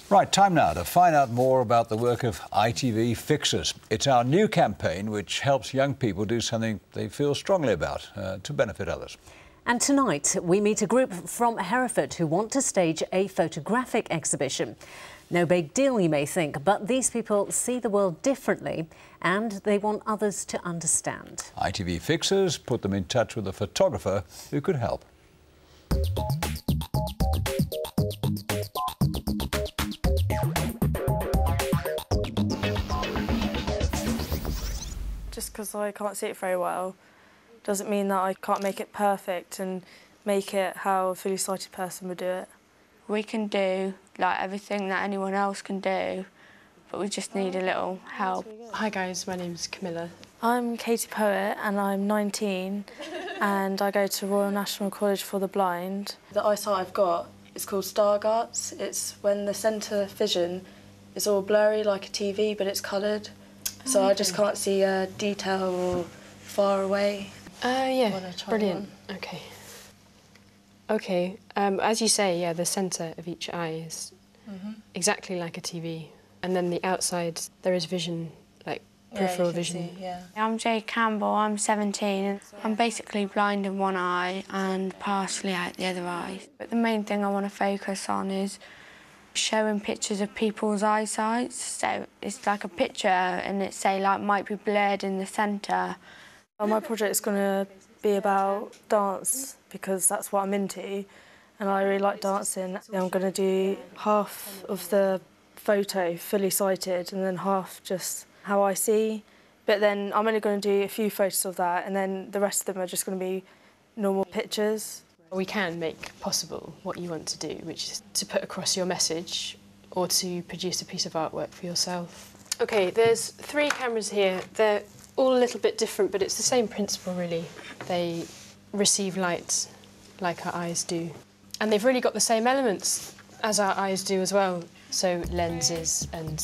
Right, time now to find out more about the work of ITV Fixers. It's our new campaign which helps young people do something they feel strongly about to benefit others. And tonight we meet a group from Hereford who want to stage a photographic exhibition. No big deal, you may think, but these people see the world differently and they want others to understand. ITV Fixers put them in touch with a photographer who could help. Just because I can't see it very well doesn't mean that I can't make it perfect and make it how a fully sighted person would do it. We can do like everything that anyone else can do, but we just need a little help. Hi guys, my name's Camilla. I'm Katie Poet and I'm 19 and I go to Royal National College for the Blind. The eyesight I've got is called Stargardt's. It's when the centre vision is all blurry like a TV but it's coloured. So I just can't see detail or far away. Yeah, brilliant. Okay, as you say, yeah, the centre of each eye is exactly like a TV. And then the outside, there is vision, like peripheral vision. See, yeah. I'm Jay Campbell, I'm 17 and I'm basically blind in one eye and partially out the other eye. But the main thing I want to focus on is showing pictures of people's eyesight. So it's like a picture and it say like might be blurred in the centre. My project's going to be about dance because that's what I'm into and I really like dancing. I'm going to do half of the photo fully sighted and then half just how I see. But then I'm only going to do a few photos of that and then the rest of them are just going to be normal pictures. We can make possible what you want to do, which is to put across your message or to produce a piece of artwork for yourself. OK, there's 3 cameras here. They're all a little bit different, but it's the same principle, really. They receive light like our eyes do. And they've really got the same elements as our eyes do as well. So lenses and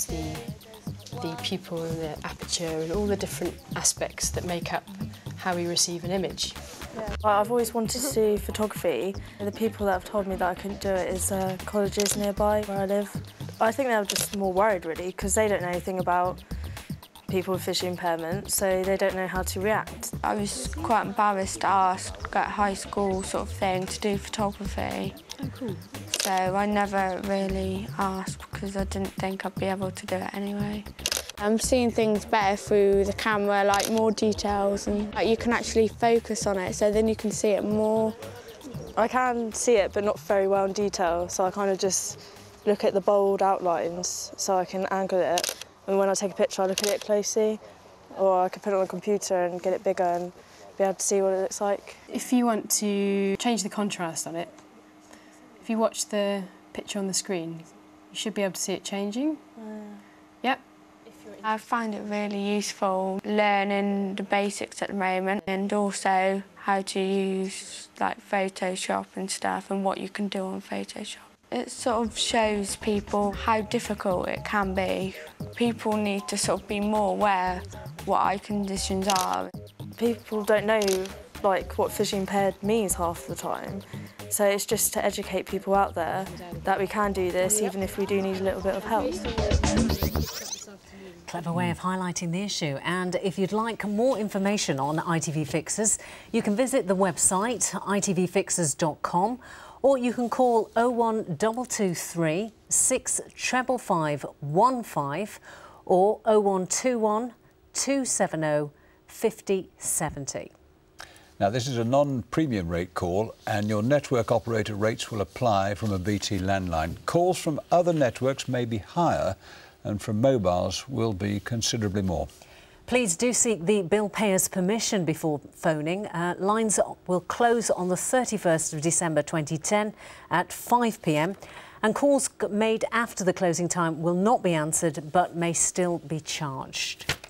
the pupil and the aperture and all the different aspects that make up how we receive an image. Yeah. I've always wanted to do photography. The people that have told me that I couldn't do it is colleges nearby where I live. I think they're just more worried, really, because they don't know anything about people with visual impairment, so they don't know how to react. I was quite embarrassed to ask at high school sort of thing to do photography. Oh, cool. So I never really asked because I didn't think I'd be able to do it anyway. I'm seeing things better through the camera, like more details, and like, you can actually focus on it, so then you can see it more. I can see it, but not very well in detail, so I kind of just look at the bold outlines so I can angle it. And when I take a picture, I look at it closely, or I can put it on a computer and get it bigger and be able to see what it looks like. If you want to change the contrast on it, if you watch the picture on the screen, you should be able to see it changing. Yep. I find it really useful learning the basics at the moment and also how to use like Photoshop and stuff and what you can do on Photoshop. It sort of shows people how difficult it can be. People need to sort of be more aware what eye conditions are. People don't know like what visually impaired means half the time. So it's just to educate people out there that we can do this even if we do need a little bit of help. Clever way of highlighting the issue. And if you'd like more information on ITV Fixers, you can visit the website itvfixers.com or you can call 01223 655 15 or 0121 270 5070. Now, this is a non-premium rate call and your network operator rates will apply from a BT landline. Calls from other networks may be higher and from mobiles will be considerably more. Please do seek the bill payer's permission before phoning. Lines will close on the 31st of December 2010 at 5 p.m. and calls made after the closing time will not be answered but may still be charged.